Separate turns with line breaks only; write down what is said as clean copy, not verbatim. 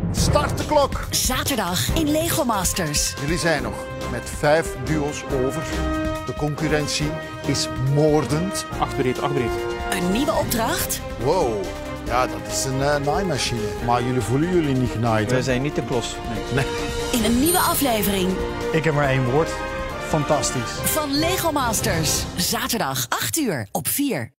Start de klok.
Zaterdag in Lego Masters.
Jullie zijn nog met 5 duo's over. De concurrentie is moordend.
8 breed, 8 breed.
Een nieuwe opdracht.
Wow, ja, dat is een naaimachine. Maar jullie voelen jullie niet genaaid, hè?
We zijn niet de klos. Nee.
In een nieuwe aflevering
Ik heb maar 1 woord. Fantastisch.
van Lego Masters. Zaterdag 8 uur op 4.